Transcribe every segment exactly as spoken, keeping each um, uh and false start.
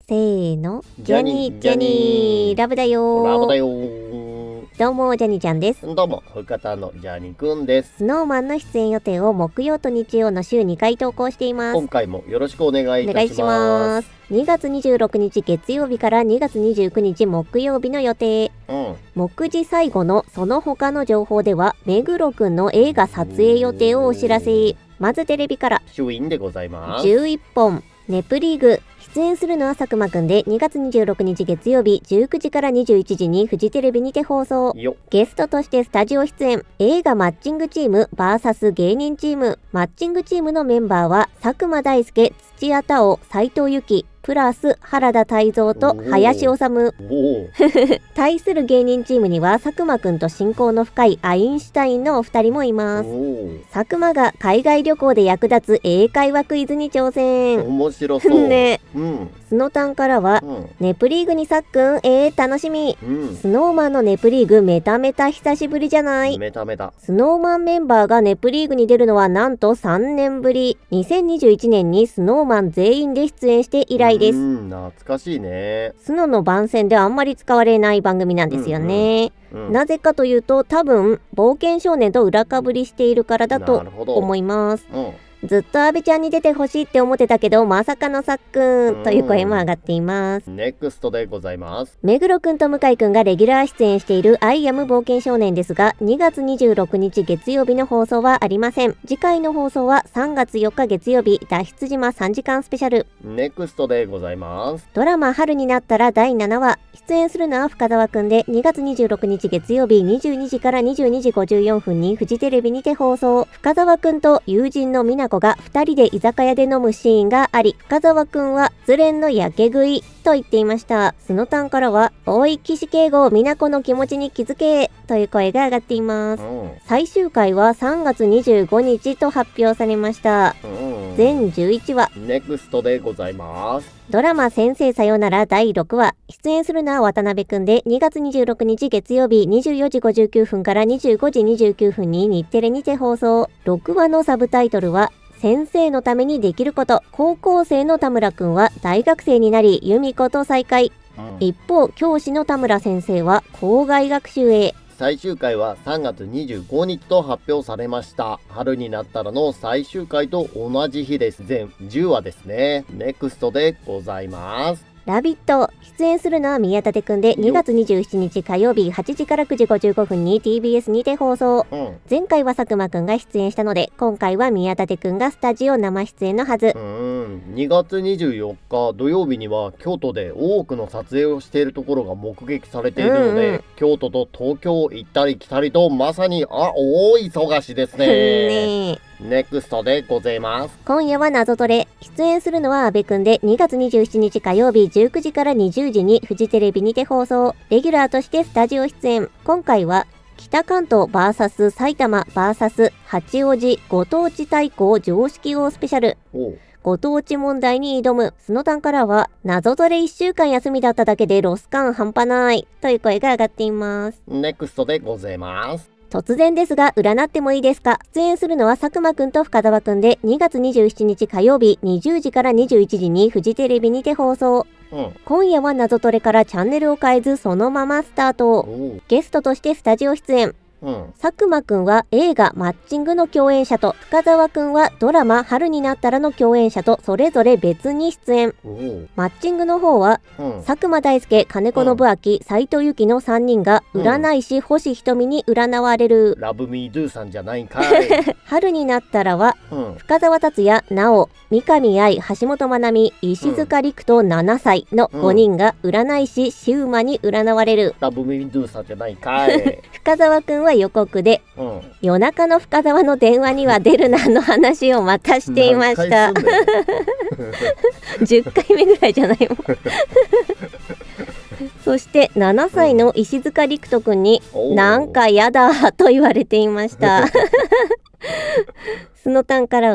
せーの、ジャニージャニーラブだよー。 ラブだよー。 どうもジャニーちゃんです。 どうも深田のジャニーくんです。 スノーマンの出演予定を木曜と日曜の週にかい投稿しています。 今回もよろしくお願いいたします。 お願いします。にがつにじゅうろくにち月曜日からにがつにじゅうくにち木曜日の予定。 うん、 目次最後のその他の情報では目黒くんの映画撮影予定をお知らせ。まずテレビから主演でございます。 じゅういっぽんネプリーグ。出演するのは佐久間くんでにがつにじゅうろくにち月曜日じゅうくじからにじゅういちじにフジテレビにて放送。ゲストとしてスタジオ出演。映画マッチングチーム ブイエス 芸人チーム。マッチングチームのメンバーは佐久間大介、土屋太鳳、斉藤由貴プラス原田泰造と林修。対する芸人チームには佐久間くんと親交の深いアインシュタインのお二人もいます。佐久間が海外旅行で役立つ英会話クイズに挑戦。 面白そうね、 うん、 スノタンからは、うん、ネプリーグにさっくんえー楽しみ、うん、スノーマンのネプリーグメタメタ久しぶりじゃない。 メタメタスノーマンメンバーがネプリーグに出るのはなんとさんねんぶり。にせんにじゅういちねんにスノーマン全員で出演して以来です。 うん、懐かしいね。 スノの番宣であんまり使われない番組なんですよね。うんうんうん、なぜかというと多分冒険少年と裏かぶりしているからだと思います。ずっと阿部ちゃんに出てほしいって思ってたけどまさかのさっくんという声も上がっています。 ネクストでございます。 目黒くんと向井くんがレギュラー出演しているアイアム冒険少年ですがにがつにじゅうろくにち月曜日の放送はありません。次回の放送はさんがつよっか月曜日脱出島さんじかんスペシャル。 ネクストでございます。 ドラマ春になったらだいななわ。出演するのは深澤くんでにがつにじゅうろくにち月曜日にじゅうにじからにじゅうにじごじゅうよんぷんにフジテレビにて放送。深澤くんと友人の美奈子がふたりで居酒屋で飲むシーンがあり深澤くんは失恋のやけ食いと言っていました。スノタンからはおい岸敬吾美奈子の気持ちに気づけという声が上がっています。うん、最終回はさんがつにじゅうごにちと発表されました。うん、全じゅういちわ。 ネクストでございます。 ドラマ先生さよならだいろくわ。出演するのは渡辺くんでにがつにじゅうろくにち月曜日にじゅうよじごじゅうきゅうふんからにじゅうごじにじゅうきゅうふんに日テレにて放送。ろくわのサブタイトルは先生のためにできること。高校生の田村くんは大学生になり由美子と再会。うん、一方教師の田村先生は校外学習へ。 最終回はさんがつにじゅうごにちと発表されました。春になったらの最終回と同じ日です。全じゅうわですね。ネクストでございます。 ラビット。出演するのは宮舘くんでにがつにじゅうしちにち火曜日はちじからくじごじゅうごふんに ティービーエス にて放送。うん、前回は佐久間くんが出演したので今回は宮舘くんがスタジオ生出演のはず。 うんにがつにじゅうよっか土曜日には京都で多くの撮影をしているところが目撃されているので、うんうん、京都と東京を行ったり来たりとまさにあ大忙しですね。ねネクストでございます。 今夜は謎トレ。出演するのは阿部くんでにがつにじゅうしちにち火曜日じゅうくじからにじゅうじにフジテレビにて放送。レギュラーとしてスタジオ出演。今回は北関東 ブイエス 埼玉 ブイエス 八王子ご当地対抗常識王スペシャル。ご当地問題に挑む。スノタンからは謎トレいっしゅうかん休みだっただけでロス感半端ないという声が上がっています。 ネクストでございます。 突然ですが占ってもいいですか。出演するのは佐久間くんと深澤くんでにがつにじゅうしちにち火曜日にじゅうじからにじゅういちじにフジテレビにて放送。うん、今夜は謎トレからチャンネルを変えずそのままスタート。ゲストとしてスタジオ出演。うん、佐久間くんは映画マッチングの共演者と深澤くんはドラマ春になったらの共演者とそれぞれ別に出演。マッチングの方は、うん、佐久間大介、金子信明、斉藤由貴のさんにんが占い師、うん、星ひとみに占われる。 ラブミードゥさんじゃないんかい。 春になったらは、うん、深澤達也、直、三上愛、橋本まなみ、石塚陸斗ななさいのごにんが占い師シウマに占われる。 ラブミードゥさんじゃないかい。 深澤くんは予告で、うん、夜中の深澤の電話には出るなの話をまたしていました。じゅっかいめぐらいじゃないもん。そしてななさいの石塚陸斗くんに、うん、なんかやだと言われていました。スノタンからは、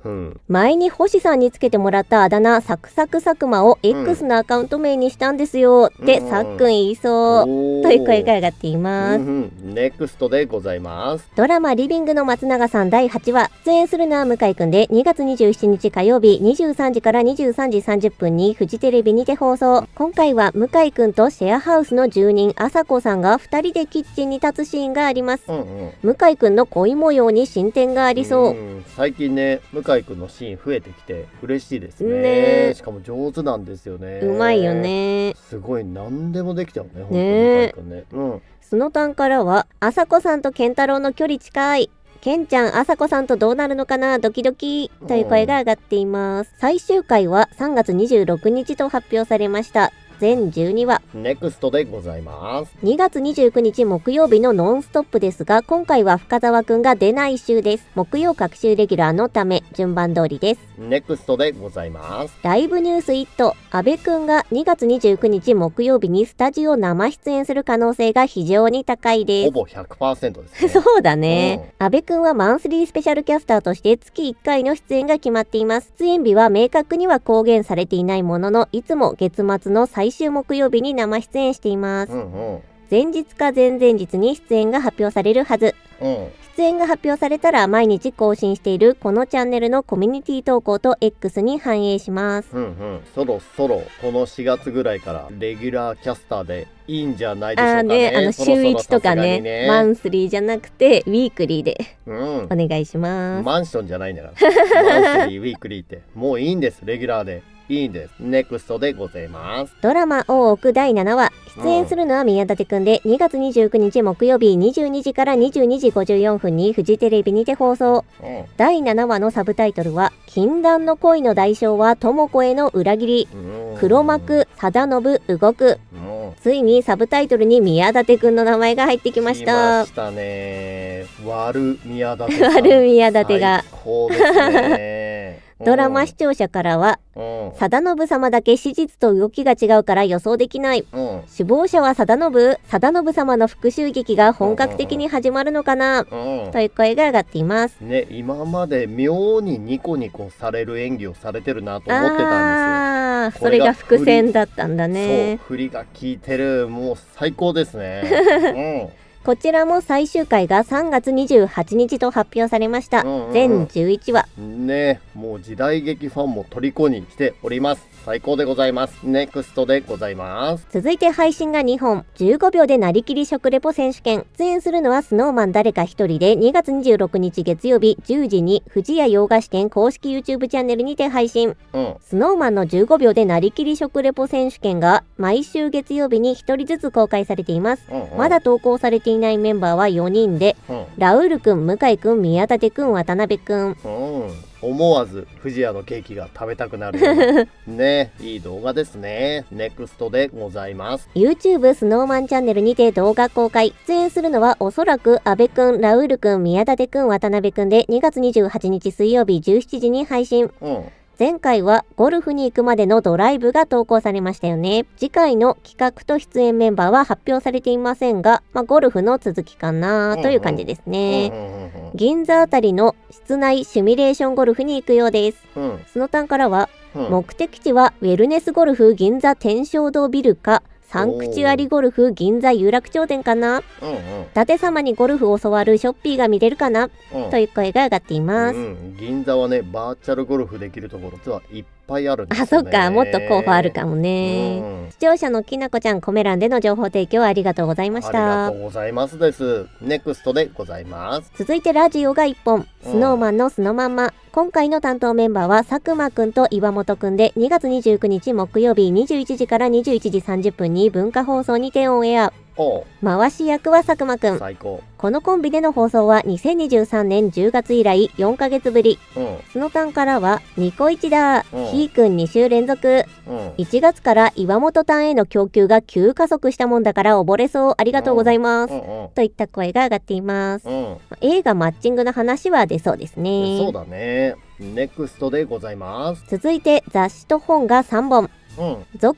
うん、 前に星さんにつけてもらったあだ名サクサクサクマを X のアカウント名にしたんですよって、うん、さっくん言いそう、という声が上がっています。 うんうん、ネクストでございます。 ドラマリビングの松永さんだいはちわ、出演するのは向井くんでにがつにじゅうしちにち火曜日にじゅうさんじからにじゅうさんじさんじゅっぷんにフジテレビにて放送。今回は向井くんとシェアハウスの住人あさこさんがふたりでキッチンに立つシーンがあります。うんうん、向井くんの恋模様に進展がありそう。うん、 最近ね向井くんのシーン増えてきて嬉しいです ね, ねしかも上手なんですよね。 うまいよね。 すごい何でもできちゃうね本当に向井くんね。うん、 スノタンからはあさこさんと健太郎の距離近い、ケンちゃんあさこさんとどうなるのかなドキドキという声が上がっています。最終回はさんがつにじゅうろくにちと発表されました。全じゅうにわ。 ネクストでございます。 にがつにじゅうくにち木曜日のノンストップですが、今回は深澤くんが出ない週です。木曜各週レギュラーのため順番通りです。 ネクストでございます。 ライブニュースイット、阿部くんがにがつにじゅうくにち木曜日にスタジオ生出演する可能性が非常に高いです。 ほぼ ひゃくパーセント ですね。 そうだね、うん、阿部くんはマンスリースペシャルキャスターとして月いっかいの出演が決まっています。出演日は明確には公言されていないものの、いつも月末の最終木曜日に生出演しています。うんうん、前日か前々日に出演が発表されるはず。うん、出演が発表されたら毎日更新しているこのチャンネルのコミュニティ投稿と X に反映します。 うんうん、そろそろこのしがつぐらいからレギュラーキャスターでいいんじゃないでしょうかね。 あね、あの週いちとか ね, ねマンスリーじゃなくてウィークリーで、うん、お願いします。 マンションじゃないんだからマンスリーウィークリーってもういいんです。レギュラーでいいんです。ネクストでございます。 ドラマ大奥だいななわ、出演するのは宮舘くんで、にがつにじゅうくにち木曜日にじゅうにじからにじゅうにじごじゅうよんぷんにフジテレビにて放送。うん、だいななわのサブタイトルは禁断の恋の代償は智子への裏切り、黒幕貞信動く。ついにサブタイトルに宮舘くんの名前が入ってきました。 来ましたね。悪宮舘さん。 悪宮舘が最高ですね。 ドラマ視聴者からは、貞信様だけ史実と動きが違うから予想できない、うん、首謀者は貞信貞信様の復讐劇が本格的に始まるのかな、うんうん、という声が上がっています、 ね、今まで妙にニコニコされる演技をされてるなと思ってたんですよ。 あー、それが伏線だったんだね。 そう、振りが効いてる。もう最高ですね、うんこちらも最終回がさんがつにじゅうはちにちと発表されました、うんうんうん、全じゅういちわね。もう時代劇ファンも虜にしております。最高でございます。ネクストでございます。 続いて配信がにほん、じゅうごびょうでなりきり食レポ選手権。出演するのはスノーマン誰か一人で、にがつにじゅうろくにち月曜日じゅうじに富士屋洋菓子店公式 YouTube チャンネルにて配信、うん、スノーマンのじゅうごびょうでなりきり食レポ選手権が毎週月曜日にひとりずつ公開されています、うんうん、まだ投稿されていないメンバーはよにんで、うん、ラウールくん、向井くん、宮舘くん、渡辺くん、うん、 思わず富士屋のケーキが食べたくなるようなね、いい動画ですね。ネクストでございます。 YouTube スノーマンチャンネルにて動画公開。出演するのはおそらく阿部くん、ラウールくん、宮舘くん、渡辺くんで、にがつにじゅうはちにち水曜日じゅうしちじに配信、うん、前回はゴルフに行くまでのドライブが投稿されましたよね。次回の企画と出演メンバーは発表されていませんが、まあ、ゴルフの続きかなという感じですね。銀座あたりの室内シミュレーションゴルフに行くようです、うん、スノタンからは、うん、目的地はウェルネスゴルフ銀座天正堂ビルかサンクチュアリゴルフ銀座有楽町店かな、うんうん、伊達様にゴルフを教わるショッピーが見れるかな、うん、という声が上がっています、うん、 銀座はねバーチャルゴルフできるところはいっぱいあるんですよね。 あ、そっか、もっと候補あるかもね、うん、視聴者のきなこちゃん、コメ欄での情報提供ありがとうございました。 ありがとうございますです。ネクストでございます。 続いてラジオがいっぽん、スノーマンのスノマンマ、今回の担当メンバーは佐久間くんと岩本くんで、にがつにじゅうくにち木曜日にじゅういちじからにじゅういちじさんじゅっぷんに文化放送にてオンエア。回し役は佐久間くん。 最高。 このコンビでの放送はにせんにじゅうさんねんじゅうがつ以来よんかげつぶり、うん、スノタンからはニコイチだ、うん、ひーくんにしゅうれんぞく、うん、いちがつから岩本タンへの供給が急加速したもんだから溺れそう、ありがとうございます、うんうんうん、といった声が上がっています、うん、映画マッチングの話は出そうですね。 そうだね。ネクストでございます。 続いて雑誌と本がさんぼん、うん、続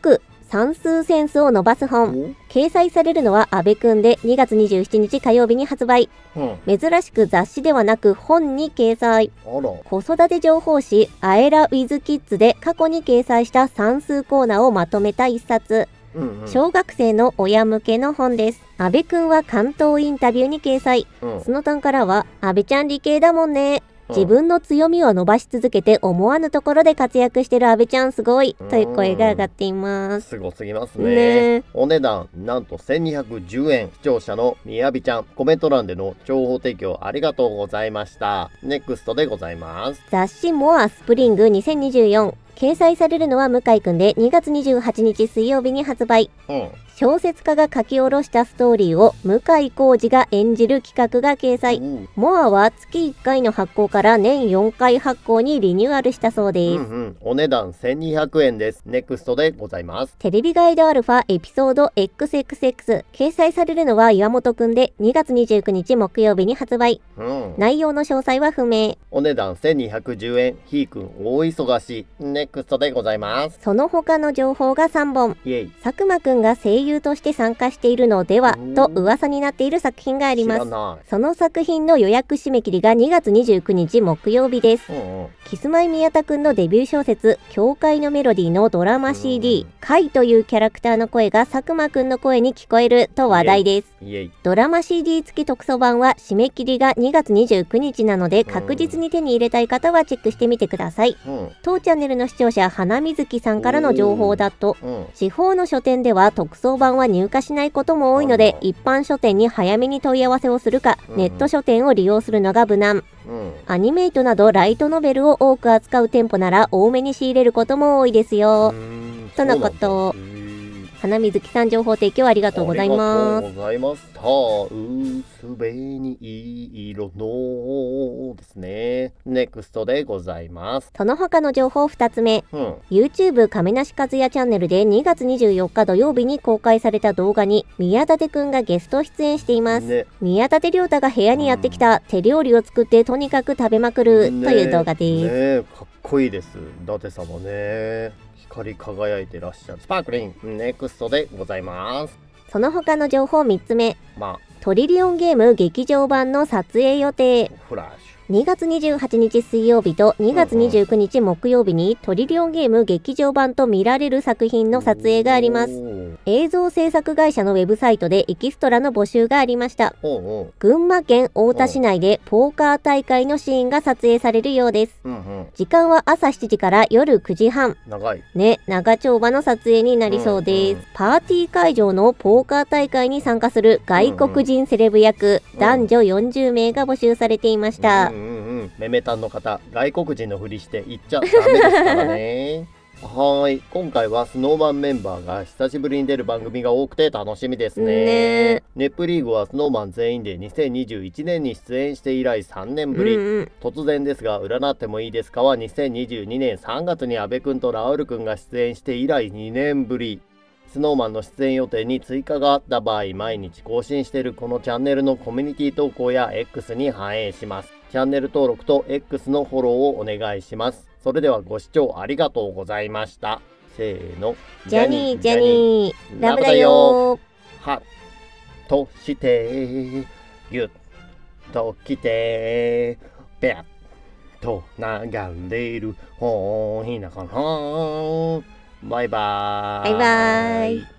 算数センスを伸ばす本。掲載されるのは阿部くんでにがつにじゅうしちにち火曜日に発売。うん、珍しく雑誌ではなく本に掲載。あら。子育て情報誌アエラウィズキッズで過去に掲載した算数コーナーをまとめた一冊。うんうん、小学生の親向けの本です。阿部くんは関東インタビューに掲載。うん、その単からは、阿部ちゃん理系だもんね。自分の強みを伸ばし続けて思わぬところで活躍してる阿部ちゃんすごいという声が上がっています。 すごすぎますね。ね、お値段なんとせんにひゃくじゅうえん。視聴者のみやびちゃん、コメント欄での情報提供ありがとうございました。ネクストでございます。 雑誌モアスプリングにせんにじゅうよん。掲載されるのは向井くんでにがつにじゅうはちにち水曜日に発売。うん、小説家が書き下ろしたストーリーを向井康二が演じる企画が掲載。うん、モアは月いっかいの発行から年よんかい発行にリニューアルしたそうです。うんうん、お値段せんにひゃくえんです。ネクストでございます。 テレビガイドアルファエピソード エックスエックスエックス。掲載されるのは岩本くんでにがつにじゅうくにち木曜日に発売。うん、内容の詳細は不明。 お値段せんにひゃくじゅうえん。ひーくん大忙し。ネクストでございます。 その他の情報がさんぼん。佐久間くんが声優として参加しているのではと噂になっている作品があります。その作品の予約締め切りがにがつにじゅうくにち木曜日です。うんうん、キスマイ宮田くんのデビュー小説教会のメロディーのドラマ シーディー、カイというキャラクターの声が佐久間くんの声に聞こえると話題です。ドラマ シーディー 付き特装版は締め切りがにがつにじゅうくにちなので確実に手に入れたい方はチェックしてみてください。うん、当チャンネルの視聴者花水木さんからの情報だと、うん、地方の書店では特装版は入荷しないことも多いので、一般書店に早めに問い合わせをするか、うん、ネット書店を利用するのが無難。うん、アニメイトなどライトノベルを多く扱う店舗なら多めに仕入れることも多いですよ。とのこと。花水木さん情報提供ありがとうございます。 ありがとうございました。薄紅色のですね。ネクストでございます。 その他の情報ふたつめ。うん、YouTube 亀梨和也チャンネルでにがつにじゅうよっか土曜日に公開された動画に宮舘くんがゲスト出演しています。ね、宮舘亮太が部屋にやってきた、うん、手料理を作ってとにかく食べまくる、ね、という動画です。 ね、かっこいいです。伊達様ね。光り輝いてらっしゃるスパークリング。ネクストでございます。 その他の情報みっつめ。まあ、トリリオンゲーム劇場版の撮影予定。フラッシュ。にがつにじゅうはちにち水曜日とにがつにじゅうくにち木曜日にトリリオンゲーム劇場版と見られる作品の撮影があります。映像制作会社のウェブサイトでエキストラの募集がありました。群馬県太田市内でポーカー大会のシーンが撮影されるようです。時間は朝しちじから夜くじはん。長い。ね、長丁場の撮影になりそうです。パーティー会場のポーカー大会に参加する外国人セレブ役、男女よんじゅうめいが募集されていました。 うんうん、メメタンの方、外国人のふりして行っちゃダメですからね。はーい、今回はスノーマンメンバーが久しぶりに出る番組が多くて楽しみですね。ねネプリーグはスノーマン全員でにせんにじゅういちねんに出演して以来さんねんぶり。うんうん、突然ですが占ってもいいですかはにせんにじゅうにねんさんがつに阿部くんとラウールくんが出演して以来にねんぶり。スノーマンの出演予定に追加があった場合、毎日更新しているこのチャンネルのコミュニティ投稿や X に反映します。チャンネル登録と X のフォローをお願いします。それではご視聴ありがとうございました。せーの。 ジャニー、ジャニー、ラブだよー。は、として、ぎゅっときて、ぺゃっと流れる、ほーひなかな。バイバーイ。 バイバーイ。